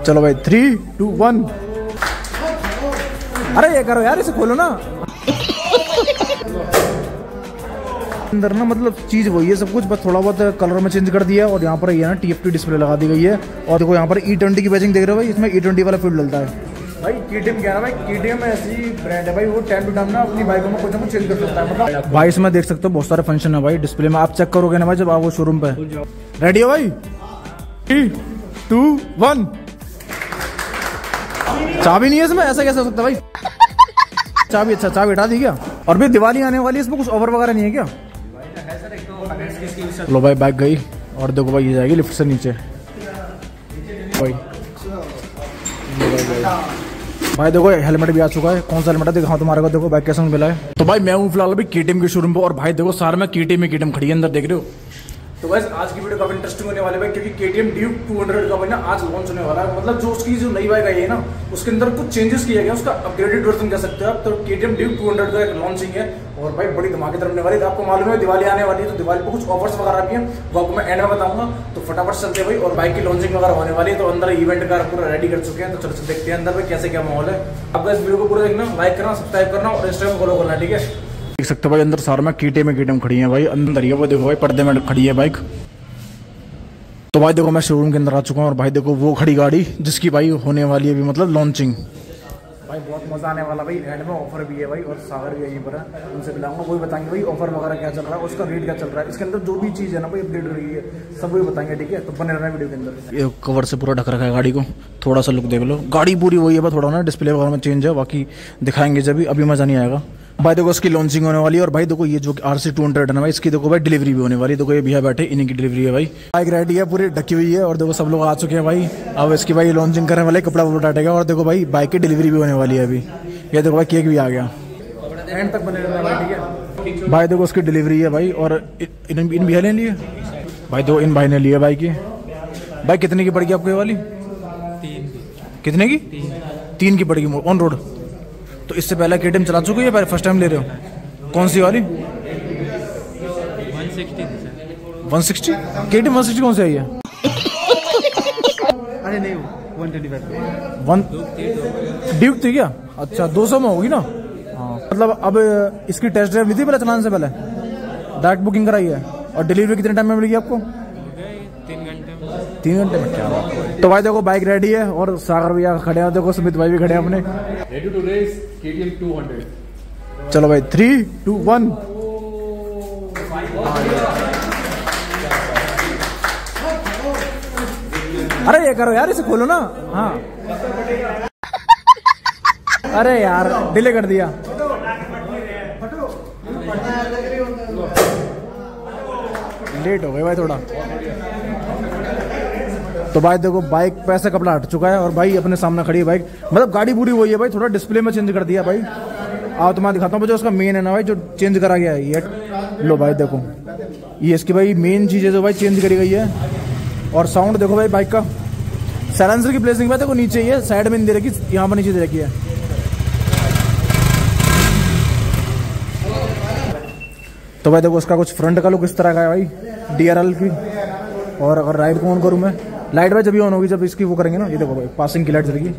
चलो भाई 3, 2, 1। अरे ये करो यार, इसे खोलो ना। अंदर ना मतलब चीज वही है सब कुछ, बस थोड़ा बहुत कलर में चेंज कर दिया। और यहाँ पर ये ना TFT डिस्प्ले लगा दी गई है। और देखो यहाँ पर E20 की बैजिंग देख रहे हो भाई, इसमें E20 वाला फील्ड डलता है भाई। KTM क्या है ना भाई, KTM ऐसी ब्रांड है भाई, वो टाइम टू टाइम ना अपनी बाइकों में कुछ ना कुछ चेंज कर सकता है। मतलब भाई इसमें देख सकते हो बहुत सारे फंक्शन है भाई डिस्प्ले में, आप चेक करोगे ना भाई जब आओ शोरूम पे। रेडी हो भाई? 3, 2, 1। चाबी नहीं है इसमें, ऐसा कैसे हो सकता है भाई? चाबी, अच्छा चाबी हटा दी क्या? और भी दिवाली आने वाली है, इसमें कुछ ऑफर वगैरह नहीं है क्या? लो भाई बाइक गई। और देखो भाई ये जाएगी लिफ्ट से नीचे भाई देखो हेलमेट भी आ चुका है। कौन सा हेलमेट है दिखाओ तुम्हारे को, देखो बाइक कैसे मिला है। तो भाई मैं हूँ फिलहाल अभी KTM के शोरूम पे। और भाई देखो सारे में KTM खड़ी है अंदर, देख रहे हो। तो बस आज की वीडियो काफी इंटरेस्टिंग होने वाली है क्योंकि KTM Duke 200 का भाई ना आज लॉन्च होने वाला है। मतलब जो उसकी जो नई बाइक आई है ना, उसके अंदर कुछ चेंजेस किया गया, उसका अपग्रेडेड वर्जन कह सकते हो आप। तो KTM Duke 200 का एक लॉन्चिंग है और भाई बड़ी धमाकेदार होने वाली है। आपको मालूम है दिवाली आने वाली है, तो दिवाली पर कुछ ऑफर्स वगैरह भी हैं, वो आपको मैं एंड में बताऊंगा। तो फटाफट चलते हैं भाई। और बाइक की लॉन्चिंग वगैरह होने वाली है, तो अंदर इवेंट का पूरा रेडी कर चुके हैं। तो चलो देखते हैं अंदर में कैसे क्या माहौल है। आपको इस वीडियो को पूरा देखना, लाइक करना, सब्सक्राइब करना और इंस्टाग्राम फॉलो करना, ठीक है। देख सकते हो भाई अंदर सारा में KTM खड़ी है भाई। अंदर ही वो देखो भाई पर्दे में खड़ी है बाइक। तो भाई देखो मैं शोरूम के अंदर आ चुका हूँ और भाई देखो वो खड़ी गाड़ी जिसकी भाई होने वाली है अभी मतलब लॉन्चिंग। भाई बहुत मजा आने वाला भाई। एंड में ऑफर भी है भाई और सागर भी यहीं पर है, उनसे मिलाऊंगा, वही बताएंगे भाई ऑफर वगैरह क्या चल रहा है, उसका रेट क्या चल रहा है, इसके अंदर जो भी चीज़ है ना भाई अपडेट हो रही है सब वही बताएंगे, ठीक है। तो बने रहना वीडियो के अंदर। ये कवर से पूरा ढक रखा है गाड़ी को, थोड़ा सा लुक देख लो। गाड़ी पूरी वही है, थोड़ा ना डिस्प्ले वगैरह में चेंज है, बाकी दिखाएंगे जब भी, अभी मजा नहीं आएगा। भाई देखो इसकी लॉन्चिंग होने वाली है। और भाई देखो ये जो RC 200 है ना भाई, इसकी देखो भाई डिलीवरी भी होने वाली है। देखो ये भैया बैठे, इन्हीं की डिलीवरी है भाई। बाइक रेडी है, पूरी ढकी हुई है। और देखो सब लोग आ चुके हैं भाई, अब इसकी भाई लॉन्चिंग करने वाले, कपड़ा वपड़ा डाटेगा। और देखो भाई बाइक की डिलीवरी भी होने वाली है अभी। ये देखो भाई केक भी आ गया, एंड तक बने रहना भाई, ठीक है। भाई देखो उसकी डिलीवरी है भाई। और इन भैया ने लिए भाई, दो इन भाई ने लिए बाइक की। भाई कितने की पड़ेगी आपको ये वाली? 3 कितने की? 3 की पड़ेगी ऑन रोड। तो इससे पहले KTM चला चुके हैं, फर्स्ट टाइम ले रहे हो? कौन सी वाली? 160 KTM 160 कौन सी आई है? अरे नहीं 125 ड्यूक थी क्या? अच्छा 200 में होगी ना। हाँ मतलब अब इसकी टेस्ट ड्राइव ली थी पहले चलाने से पहले? डायरेक्ट बुकिंग कराई है। और डिलीवरी कितने टाइम में मिलेगी आपको? 3 घंटे में। क्या बात है। तो भाई देखो बाइक रेडी है और सागर भैया खड़े हैं, देखो सुमित भाई भी खड़े हैं अपने। Ready to race KTM 200। चलो भाई 3, 2, 1। अरे ये करो यार, इसे खोलो ना। हाँ अरे यार डिले कर दिया। लेट हो गए भाई थोड़ा। तो भाई देखो बाइक पे ऐसे कपड़ा हट चुका है और भाई अपने सामने खड़ी है बाइक। मतलब गाड़ी पूरी वही है भाई, थोड़ा डिस्प्ले में चेंज कर दिया भाई। आओ तो मैं दिखाता हूँ जो उसका मेन है ना भाई, जो चेंज करा गया है ये। लो भाई देखो ये इसकी भाई मेन चीज है जो भाई चेंज करी गई है। और साउंड देखो भाई बाइक का, साइलेंसर की प्लेसिंग देखो नीचे ही है, साइड में नहीं दे रखी, यहाँ पर नीचे दे रखी है। तो भाई देखो उसका कुछ फ्रंट का लुक इस तरह का है भाई DRL की। और अगर राइड को ऑन करूँ मैं, लाइट भाई जब ऑन होगी जब इसकी वो करेंगे ना। ये देखो भाई पासिंग की लाइट जलेगी।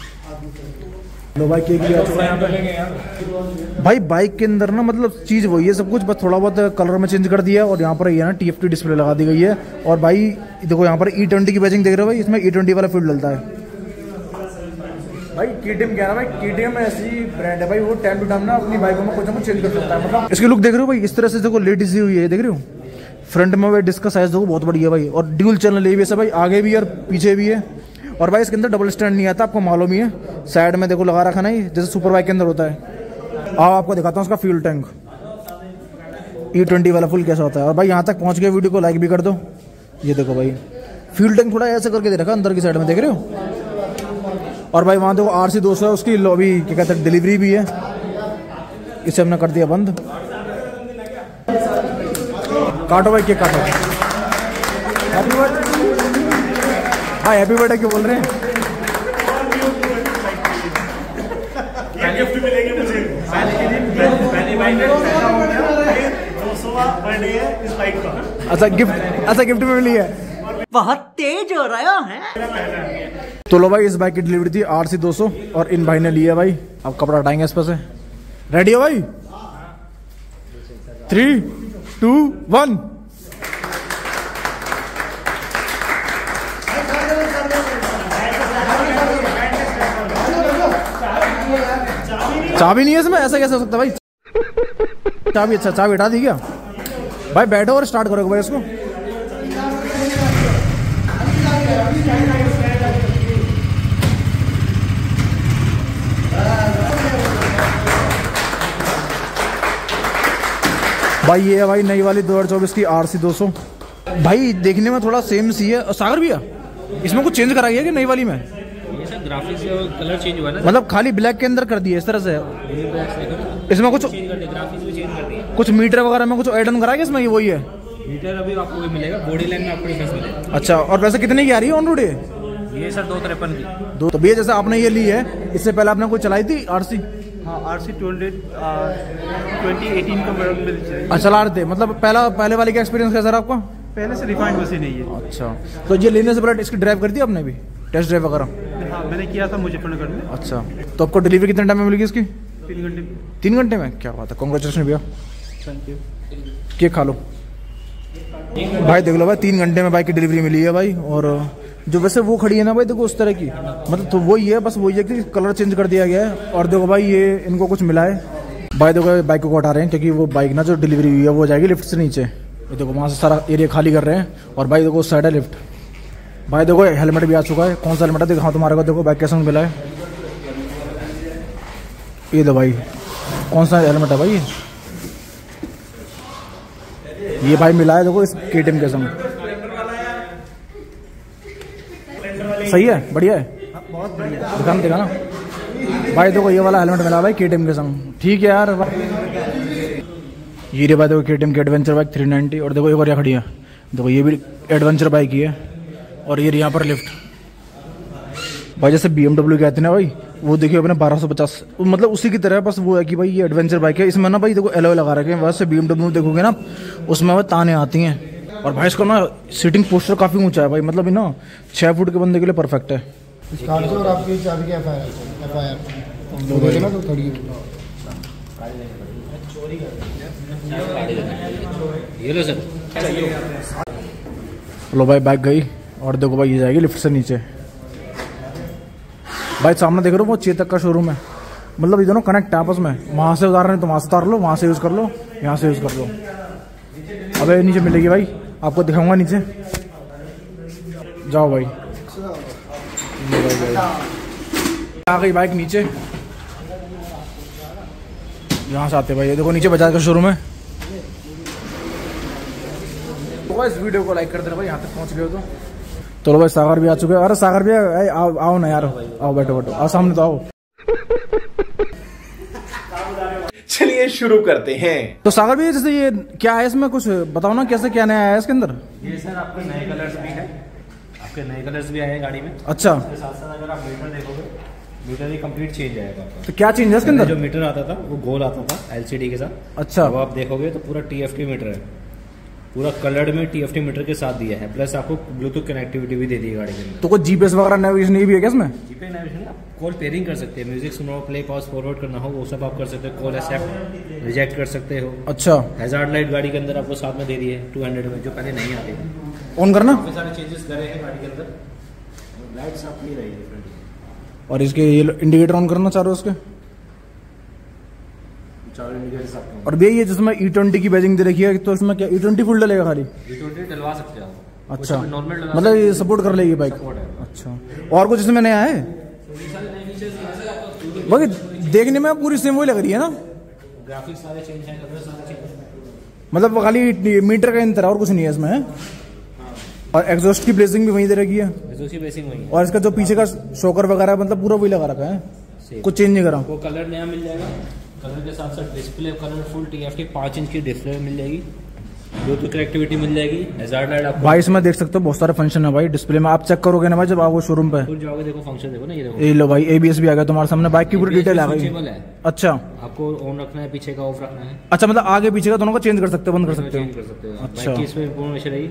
लो भाई केक भी आ चुका है यहाँ पे। भाई बाइक के अंदर ना मतलब चीज वही है सब कुछ, बस थोड़ा बहुत कलर में चेंज कर दिया है। और यहाँ पर ये ना TFT डिस्प्ले लगा दी गई है। और भाई देखो यहाँ पर E20 की बैजिंग देख रहे हो भाई, इसमें E20 वाला फील्ड डलता है भाई। KTM क्या है ना भाई, KTM ऐसी ब्रांड है भाई, वो टाइम टू टाइम ना अपनी बाइकों में कुछ ना कुछ चेंज कर सकता है। मतलब इसकी लुक देख रहे हो भाई, इस तरह से देखो लेडीज दी हुई है, देख रहे हो। फ्रंट में भाई डिस्क का साइज देखो बहुत बड़ी है भाई। और ड्यूल चैनल ABS है भाई, आगे भी और पीछे भी है। और भाई इसके अंदर डबल स्टैंड नहीं आता, आपको मालूम ही है। साइड में देखो लगा रखा नहीं, जैसे सुपर बाइक के अंदर होता है। आओ आपको दिखाता हूँ उसका फ्यूल टैंक E20 वाला फुल कैसा होता है। और भाई यहाँ तक पहुँच गए, वीडियो को लाइक भी कर दो। ये देखो भाई फ्यूल टैंक थोड़ा ऐसे करके दे रखा अंदर की साइड में, देख रहे हो। और भाई वहाँ देखो RC 200 है, उसकी लॉबी क्या कहते हैं डिलीवरी भी है। इसे हमने कर दिया बंद। काटो भाई केक काटो। हैप्पी बर्थडे भाई, हैप्पी बर्थडे क्यों बोल रहे हैं? गिफ्ट मिलेगी मुझे पहली बाइक बर्थडे है इस बाइक का। अच्छा गिफ्ट में मिली है। बहुत तेज हो रहा है। तो लो भाई, इस बाइक की डिलीवरी थी RC 200 और इन भाई ने लिया भाई। अब कपड़ा हटाएंगे इस पर से। रेडी हो भाई? 3, 2, 1। चाबी नहीं है इसमें, ऐसा कैसे हो सकता है भाई? चाबी, अच्छा चाबी हटा दी क्या भाई? बैठो और स्टार्ट करोगे भाई इसको। भाई ये है भाई नई वाली 2024 की RC 200। भाई देखने में थोड़ा सेम सी है। सागर भैया, इसमें कुछ चेंज करा गया क्या नई वाली में? ये सब ग्राफिक्स और कलर चेंज हुआ ना, मतलब खाली ब्लैक के अंदर कर दिए इस तरह से? इसमें कुछ ग्राफिक्स भी चेंज कर दिए। कुछ मीटर वगैरह में कुछ ऐड ऑन करा गया इसमें? ये वही है मीटर अभी आपको भी मिलेगा, बॉडी लाइन में आपको डिफरेंस मिलेगा। अच्छा, और वैसे कितने की आ रही है ऑन रोड ये सर 253 की। दो। तो भैया जैसे आपने ये ली है, इससे पहले आपने कोई चलाई थी RC? हाँ, RC 2018 का मॉडल मिल जाएगी। अच्छा, चला रहे थे मतलब पहले वाले का एक्सपीरियंस कैसा रहा आपका? पहले से रिफाइंड मशीन है ये। अच्छा, तो ये लेने से पहले इसकी ड्राइव कर दी आपने भी, टेस्ट ड्राइव वगैरह? हाँ, मैंने किया था मुजफ्फरनगर में। अच्छा, तो आपको डिलीवरी कितने टाइम में मिलेगी इसकी? 3 घंटे। 3 घंटे में? क्या बात है, कांग्रेचुलेशन भैया। Thank you. केक खा लो भाई। देख लो भाई, 3 घंटे में बाइक की डिलीवरी मिली है भाई। और जो वैसे वो खड़ी है ना भाई, देखो उस तरह की, मतलब तो वही है, बस वही है कि कलर चेंज कर दिया गया है। और देखो भाई, ये इनको कुछ मिला है भाई। देखो बाइक को हटा रहे हैं क्योंकि वो बाइक ना जो डिलीवरी हुई है वो जाएगी लिफ्ट से नीचे। ये देखो वहाँ से सारा एरिया खाली कर रहे हैं। और भाई देखो उस साइड है लिफ्ट। भाई देखो हेलमेट भी आ चुका है। कौन सा हेलमेट है दिखाओ तुम्हारे को। देखो बाइक कैसे मिला है, ये दो भाई। कौन सा हेलमेट है भाई? ये भाई मिला है देखो इस KTM के संग। सही है, बढ़िया है, बहुत बढ़िया। दिखा ना भाई। देखो ये वाला हेलमेट मिला भाई KTM के संग। ठीक है यार। ये रे भाई देखो KTM की एडवेंचर बाइक 390। और देखो एक और यहाँ खड़ी है, देखो ये भी एडवेंचर बाइक ही है। और ये यहाँ पर लिफ्ट भाई, जैसे BMW कहते हैं ना भाई, वो देखिए अपने 1250, मतलब उसी की तरह। बस वो है कि भाई ये एडवेंचर बाइक है। इसमें ना भाई देखो एलॉय लगा रखे हैं। वैसे BMW देखोगे ना, उसमें वो ताने आती हैं। और भाई इसका ना सीटिंग पोस्टर काफ़ी ऊंचा है भाई, मतलब ना 6 फुट के बंदे के लिए परफेक्ट है। और आपकी चाबी की FIR ना तो थोड़ी ये लो सर। लो भाई बाइक गई। और देखो भाई ये जाएगी लिफ्ट से नीचे। भाई सामने देख रहे हो वो चेतक का शोरूम है, मतलब ये दोनों कनेक्ट है आपस में। वहाँ से उतार रहे हैं तो वहाँ से उतार लो, वहाँ से यूज़ कर लो, यहाँ से यूज़ कर लो। अबे नीचे मिलेगी भाई, आपको दिखाऊंगा नीचे। जाओ भाई। आ गई बाइक नीचे। यहाँ से आते भाई, ये देखो नीचे बजाज का शोरूम है। तो इस वीडियो को लाइक कर देना भाई, यहाँ तक पहुँच गए हो तो। चलो भाई सागर भी आ चुके हैं। अरे सागर भी आओ ना यार, आओ बैठो बैठो, आओ सामने तो आओ। चलिए शुरू करते हैं। तो सागर भी जैसे ये क्या है इसमें, कुछ बताओ ना कैसे क्या नया आया है इसके अंदर? ये सर आपके नए कलर्स भी है, आपके नए कलर्स भी आए हैं गाड़ी में। अच्छा, इसके साथ साथ अगर आप मीटर देखोगे, मीटर भी कंप्लीट चेंज आएगा आपका। तो क्या चेंज है इसके अंदर? जो मीटर आता था वो गोल आता था LCD के साथ। अच्छा, अब आप देखोगे तो पूरा TFT मीटर है, पूरा कलर्ड में TFT मीटर के साथ दिया है। प्लस आपको ब्लूटूथ कनेक्टिविटी भी दे दी है गाड़ी के अंदर। तो कुछ GPS वगैरह नेविगेशन भी है क्या इसमें? जीपे नेविगेशन आप कॉल पेयरिंग कर सकते हैं, म्यूजिक सुनो, प्ले पॉज फॉरवर्ड करना हो वो सब आप कर सकते हो। कॉल एक्सेप्ट रिजेक्ट कर सकते हो। अच्छा, हैजार्ड लाइट गाड़ी के अंदर आपको साथ में दे दी है 200 में, जो पहले नहीं आती थी। ऑन करना। काफी सारे चेंजेस करे हैं गाड़ी के अंदर। लाइट्स आपकी रही है फ्रंट। और इसके ये इंडिकेटर ऑन करना चाह रहे हो उसके? और भैया ये जिसमें E20 की बैजिंग दे रखी है, तो इसमें क्या E20 फुल डलेगा खाली? E20 डलवा सकते हो आप। अच्छा, नॉर्मल मतलब ये सपोर्ट कर लेगी बाइक। अच्छा, और कुछ इसमें नया है? बाकी देखने में पूरी सेम वही लग रही है ना, ग्राफिक्स सारे चेंज हैं, कलर सारे चेंज हैं। मतलब वो खाली मीटर का अंतर है और कुछ नहीं है इसमें है? और एग्जॉस्ट की ब्लेसिंग भी वहीं दे रखी है। एग्जॉस्ट की ब्लेसिंग वहीं है। और इसका जो पीछे का शॉकर वगैरह मतलब पूरा वही लगा रखा है, कुछ चेंज नहीं करा। वो कलर नया मिल जाएगा, कलर के साथ साथ display colour full TFT 5 inch की डिस्प्ले मिल जाएगी, ब्लूटूथ कनेक्टिविटी मिल जाएगी, हैजार्ड लाइट आपको। भाई इसमें देख सकते हो बहुत सारे फंक्शन है भाई डिस्प्ले में। आप चेक करोगे ना भाई जब आओगे शोरूम पे, फिर जाओगे देखो फंक्शन देखो ना, ये देखो। ये लो भाई ABS भी आ गया तुम्हारे सामने, बाइक की पूरी डिटेल आ गई। स्विचेबल है, अच्छा, आपको ऑन रखना है, पीछे का ऑफ रखना है। अच्छा, मतलब आगे पीछे का दोनों को चेंज कर सकते हो, बंद कर सकते हो। चेंज कर सकते हो। अच्छा। बाइक की इसमें इंफॉर्मेशन रही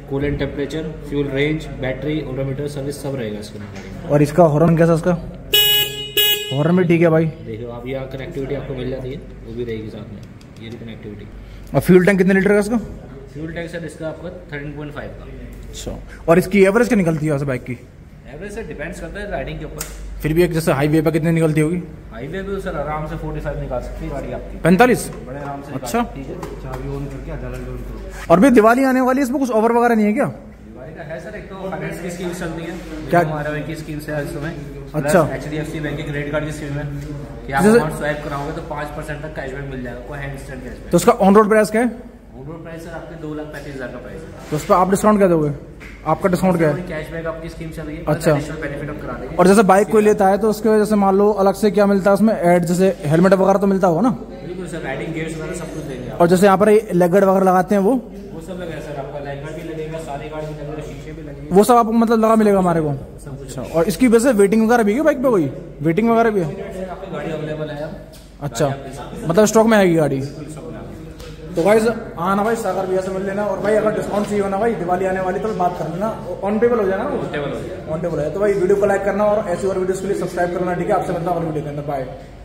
coolant temperature, fuel range, battery, odometer, service सब रहेगा इसके अंदर गाड़ी में। और इसका हॉर्न कैसा इसका? हॉर्न भी ठीक है भाई। देखो आप यहाँ कनेक्टिविटी आपको मिल जाती है, वो भी रहेगी साथ में, ये भी कनेक्टिविटी। और फ्यूल टैंक कितने लीटर का इसका? फ्यूल टैंक सर इसका आपका 13.5 का। अच्छा, और इसकी एवरेज क्या निकलती है वैसे बाइक की? एवरेज सर डिपेंड्स करता है राइडिंग के ऊपर। फिर भी एक जैसे हाईवे पे कितनी निकलती होगी? हाईवे पे सर आराम से 45 निकाल सकती है गाड़ी आपकी, 45? बड़े आराम से अच्छा। ठीक है। चाबी ऑन करके आधा लग करो। और भी दिवाली आने वाली है, इसमें कुछ ऑफर वगैरह नहीं है क्या? दिवाली का है सर, एक तो फाइनेंस की स्कीम चलती है, क्या? हमारा बैंक की स्कीम से इस समय। अच्छा। HDFC बैंक की क्रेडिट कार्ड की स्कीम है कि आप जैसे- अमाउंट स्वाइप कराओगे तो 5% तक कैशबैक मिल जाएगा, कोई है इंस्टेंट कैशबैक। तो उसका ऑन रोड प्राइस क्या है? ऑन रोड प्राइस सर आपके 2,35,000 का प्राइस है। तो उस पर आप डिस्काउंट क्या दोगे? आपका डिस्काउंट क्या है? कैशबैक आपकी स्कीम चल रही है, अच्छा। एडिशनल बेनिफिट हम करा देंगे। और जैसे बाइक कोई लेता है तो उसके वजह से मान लो अलग से क्या मिलता है उसमें ऐड, जैसे हेलमेट वगैरह तो मिलता होगा ना? बिल्कुल सर, राइडिंग गियर्स वगैरह सब कुछ देंगे आप। और जैसे यहाँ पर लेग गार्ड वगैरह लगाते हैं वो सब लगेगा सर, आपका लाइट भी लगेगा, सारी गाड़ी में लगेगा, शीशे भी लगेंगे, वो सब आपको मतलब लगा मिलेगा हमारे को? सब कुछ। अच्छा, और इसकी वजह से वेटिंग वगैरह भी है बाइक पे? कोई वेटिंग वगैरह भी है? आपकी गाड़ी अवेलेबल है अब। अच्छा, मतलब स्टॉक में आएगी गाड़ी। तो भाई आना भाई सागर भैया से मिल लेना, और भाई अगर डिस्काउंट चाहिए होना भाई दिवाली आने वाली तो बात कर लेना, ऑन टेबल हो जाएगा ना? टेबल हो जाएगा। ऑन टेबल है। तो भाई वीडियो को लाइक करना और ऐसी और वीडियोस के लिए सब्सक्राइब करना, ठीक है? आपसे मिलता हूँ अगली वीडियो के अंदर। बाय।